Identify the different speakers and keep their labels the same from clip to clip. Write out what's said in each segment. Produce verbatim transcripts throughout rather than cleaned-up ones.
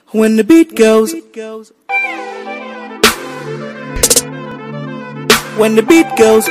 Speaker 1: When the beat goes, when the beat goes,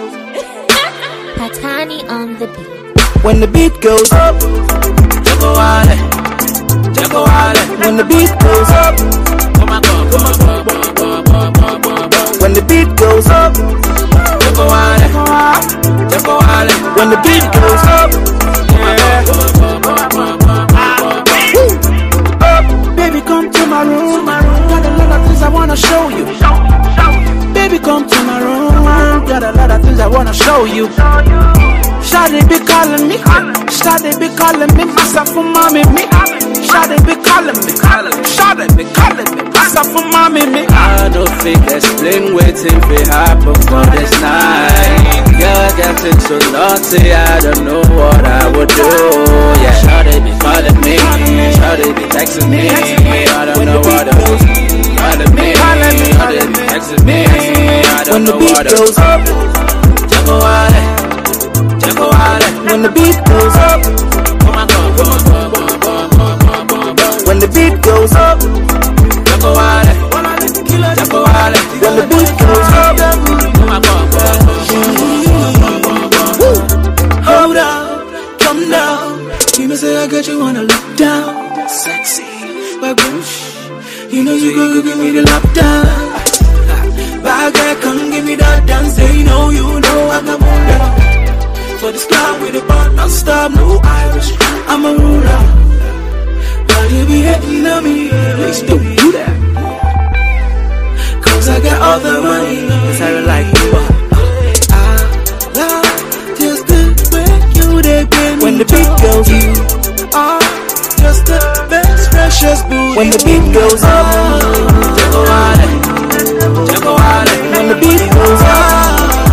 Speaker 2: Patani on the beat.
Speaker 1: when the beat goes up,
Speaker 3: Jago wale, Jago wale.
Speaker 1: when the beat goes up,
Speaker 3: Come on, go, go, go, go, go, go, go, go.
Speaker 1: when the beat goes up,
Speaker 3: Jago wale, Jago wale.
Speaker 1: when the beat goes up,
Speaker 3: Yeah. Go, go, go, go, go, go, go.
Speaker 1: up. Baby, come to my room. Got a lot of things I wanna show you. Baby, come to my room. Got a lot of things I wanna show you. Shawty be calling me, Shawty be calling me, myself for mommy me. Shawty be calling me, Shawty be calling me, myself for mommy me.
Speaker 3: I don't think explain waiting for happen for this night. Girl getting so naughty, I don't know what I would do. Yeah, Shawty be calling me, Shawty be texting me, I don't know what I would do. Calling me, Shawty be texting me, I don't know what I would do. Jago wale, Jago wale.
Speaker 1: When the beat goes up,
Speaker 3: Come on, go, go, go, go, go, go, go, go.
Speaker 1: when the beat goes up,
Speaker 3: Jago wale, Jago wale.
Speaker 1: when the beat goes up.
Speaker 3: Come on, go, go, go, go, go, go.
Speaker 1: Hold up, come down. You know say I got you wanna look down, sexy, but bush. You know you go give me the lockdown. Bad girl, come give me that dance. They know you know I'm a ruler. For this club with the bar non-stop, no Irish. I'm a ruler. But you be hating on me, please don't do that. Cause I got all the money.
Speaker 3: Yes, I like you.
Speaker 1: I love just the way you dey bend. When the beat goes, you are just the best, precious boo. When the beat goes up,
Speaker 3: Jago wale, Jago wale.
Speaker 1: when the beat goes up,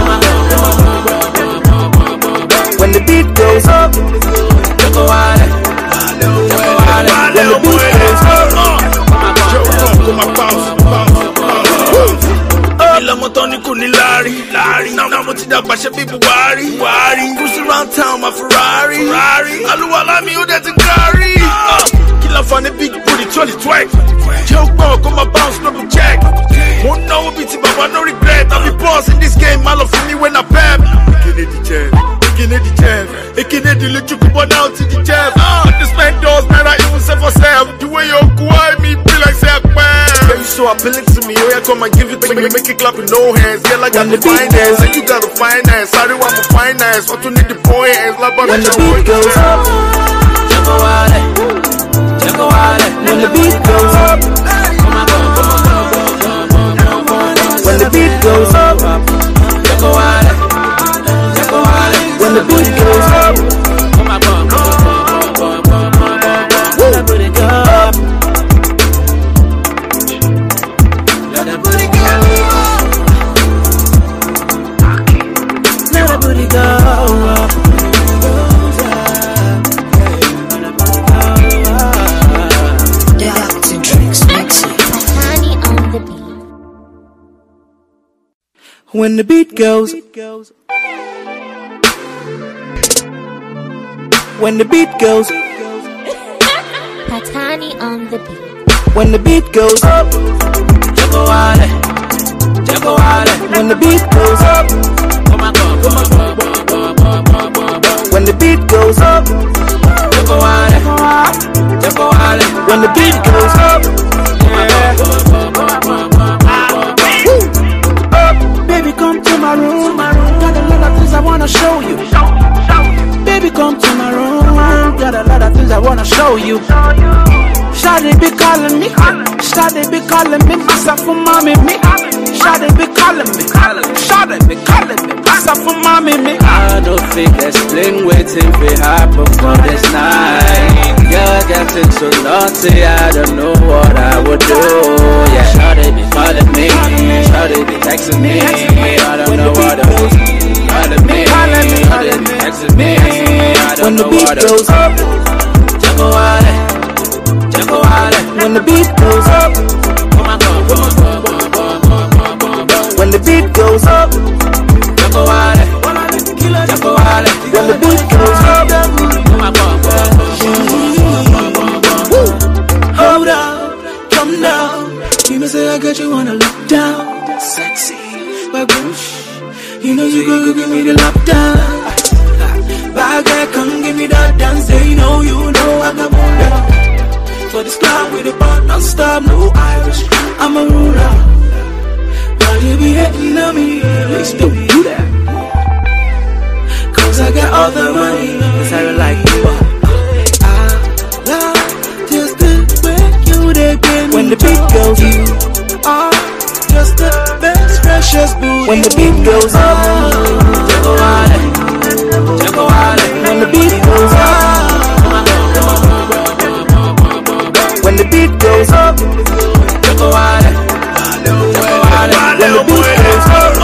Speaker 1: when the beat goes up,
Speaker 3: Jago wale, Jago wale.
Speaker 1: when the beat goes up.
Speaker 4: Ilamo Tony kuni lari, lari. Now now mo ti dàgbà ṣe bí Buhari, Buhari. Cruise around town my Ferrari, Ferrari. Aluwala mi ó dẹ̀ ti carry. Kí la fa ní big booty twenty twenty. Jẹ́ ó gbọ́ kó máa bounce double check. Mo náwó bíi ti bàbá no regret. I be boss in this game, má lọ fún mi when I pep. Ekene di jam, Ekene di jam, Ekene di lójú kú bọ́ náà ti di jam. This man does naira even sell for sale. The way you go eye me be like say pẹ́. Yeah, you so appealing to me, oh yeah, come and give it to me. Make it clap with no hands, yeah, like I got the finance. And you got the finance, sorry, I'm a finance. What you need the boy hands, like
Speaker 1: When the beat goes up,
Speaker 3: Jago wale, Jago wale.
Speaker 1: when the beat goes up,
Speaker 3: Come on, go, go, go, go, go, go, go, go.
Speaker 1: when the beat goes up,
Speaker 3: Jago wale, Jago wale.
Speaker 1: when the beat goes up,
Speaker 3: Come on, go, go, go, go, go, go, go, go. Let that booty go up. Let that booty go up. Let that booty go up.
Speaker 2: Patani on the beat.
Speaker 1: when the beat goes, when the beat goes,
Speaker 2: Patani on the beat.
Speaker 1: when the beat goes up,
Speaker 3: Jago wale, Jago wale.
Speaker 1: when the beat goes up,
Speaker 3: Come on, go, go, go, go, go, go, go, go, go.
Speaker 1: when the beat goes up,
Speaker 3: Jago wale, Jago wale.
Speaker 1: when the beat goes up,
Speaker 3: Yeah. Go, go, go, go, go, go, go.
Speaker 1: up. Baby, come to my room. Got a lot of things I wanna show you. Baby, come to my room. Got a lot of things I wanna show you. Shawty be calling me, Shawty be calling me, myself for mommy me. Shawty be calling me, Shawty be calling me, myself for mommy me.
Speaker 3: I don't think explain waiting for happen for this night. Girl getting so naughty, I don't know what I would do. Yeah, Shawty be calling me, Shawty be texting me, I don't know what I would do. Calling me, Shawty be texting me, I
Speaker 1: When
Speaker 3: don't
Speaker 1: the
Speaker 3: know
Speaker 1: beat
Speaker 3: what I
Speaker 1: goes
Speaker 3: would
Speaker 1: up,
Speaker 3: do. Jago wale, Jago wale.
Speaker 1: when the beat goes up,
Speaker 3: Come on, go, go, go, go, go, go, go, go.
Speaker 1: when the beat goes up,
Speaker 3: Jago wale, Jago wale.
Speaker 1: when the beat goes up.
Speaker 3: Come on, go, go, go, go, go, go, go, go.
Speaker 1: Hold up, me say I got you on a lockdown. Sexy, but bush. You know you go give me the lockdown. Bad guy, come give me that dance. They know you know I got more down. For this club with the bar, non-stop, no Irish. I'm a ruler. While you be hating on me, please don't do that. Cause I got all the money. Cause I like you. I love just the way you they been. When the beat goes, you are just the best, precious boo. When the beat goes up, Jago Wale, Jago Wale. When the beat goes up, when the beat goes up, Jago Wale, Jago Wale. When the beat goes up,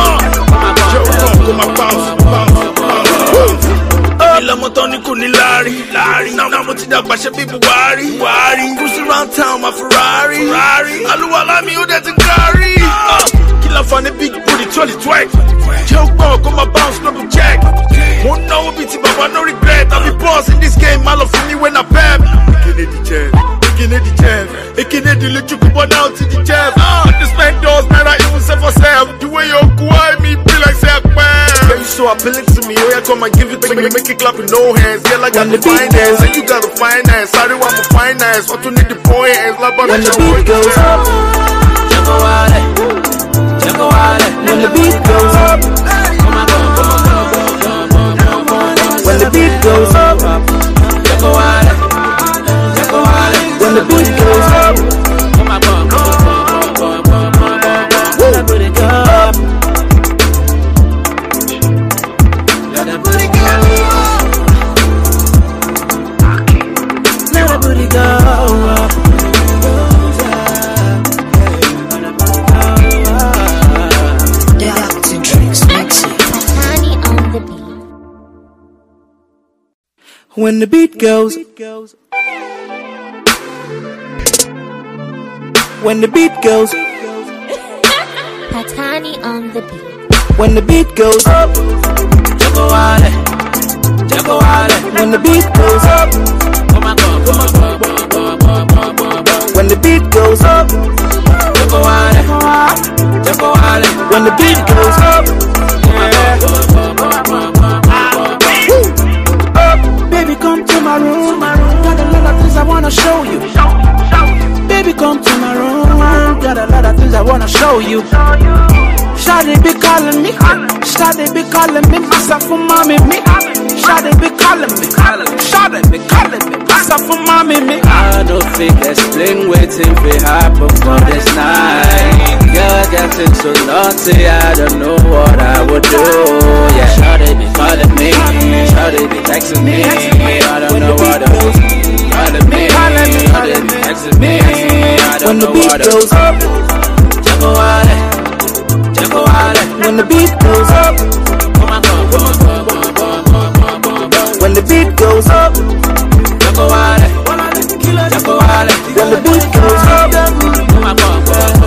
Speaker 1: Ilamo Tony kuni lari, lari. Now I'm to the basha people worry, worry. Cruising around town, my Ferrari, Ferrari. Aluwala mi ude tingari. Killer funny big booty, twenty twice. Joke ball, come my bounce, double check. Won't know beat it, but no regret. I'll be boss in this game, I love me when I bam. Making it the jam, making it the jam, making it the little cuba down to the jam. Ah, the spend doors, man, I even say for self. The way you're quiet, me be like say man. Yeah, you so appealing to me, oh yeah, come and give it to me, make it clap with no hands. Yeah, like I got the finance, and you got the finance. Sorry, I'm a finance, what you need the boy hands, like when the beat goes up, Jago Wale, Jago Wale. When the beat goes up, come on, come on, come on, come on. When the beat goes up, Jago Wale, Jago Wale. When the beat goes up, come on, come on, come on, come on, come on. Let it go up. Let it go up. Let it booty go up. When the beat goes, when the beat goes,
Speaker 2: Patani on the beat.
Speaker 1: when the beat goes up, Jago Wale, Jago Wale. When the beat goes up, come on, come on, come on, when the beat goes up, Jago Wale, Jago Wale. When the beat goes up, baby, come to my room. Got a lot of things I wanna show you. Baby, come to my room. Got a lot of things I wanna show you. Shawty be calling me, Shawty be calling me, myself for mommy me. Shawty be calling me, Shawty be calling me, myself for mommy me.
Speaker 3: I don't think explain waiting for happen for this night. Girl getting so naughty, I don't know what I would do. Yeah, Shawty be calling me, Shawty be texting me, I don't know what I would do. Calling me, Shawty be texting me, I don't know what I would do.
Speaker 1: Jago Wale, Jago Wale. When the beat goes up, come on, come on, come on, come on. When the beat goes up, Jago Wale, Jago Wale. When the beat goes up, come on, come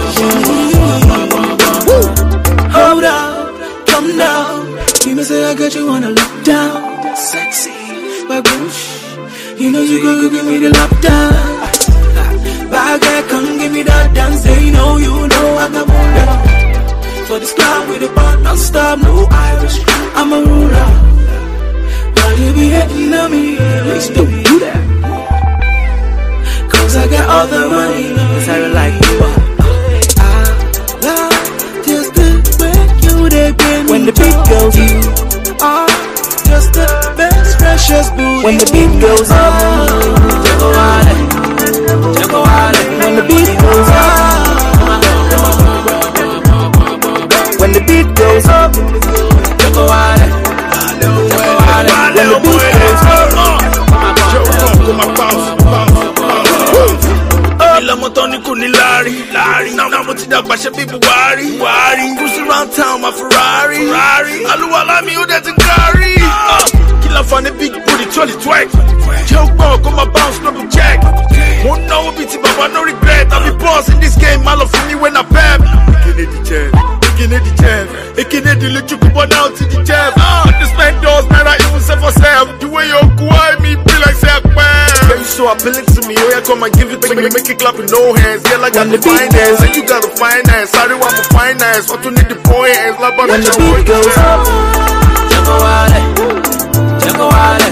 Speaker 1: on. Hold up, come down. You know say I got you on a lockdown. Sexy, but bush. You know you go give me the lockdown. Bad guy, come give me that dance. They know you know I got more down. For this club with the bar, non-stop, no Irish. I'm a ruler. While you be hating on me, please don't do that. Cause I got all the money. Cause I like you. I love just the way you they been. When the beat goes, you are just the best, precious boo. When the beat goes up, Jago Wale, Jago Wale. When the beat goes up, when the beat goes up, Jago Wale, Jago Wale. When the beat goes up, Ilamo Tony kuni lari, lari. Now I'm to the basha people worry, worry. Cruising around town, my Ferrari, Ferrari. Aluwala mi ude tingari. Killer funny big booty, twenty twice. Joke ball, come my bounce, double check. Won't know beat it, but no regret. I'll be boss in this game, I love me when I bam. Making it the jam, making it the jam, making it the little cuba down to the jam. Ah, the spend doors, man, I even say for self. The way you're quiet, me be like say man. Yeah,
Speaker 4: you so appealing to me. Oh yeah, come and give it to me. Make it clap with no hands. Yeah, like I got the finance, and you got the finance. Sorry, I'm a finance. What you need the boy hands? Like
Speaker 1: when the beat goes up.
Speaker 3: Check a wallet, check a wallet.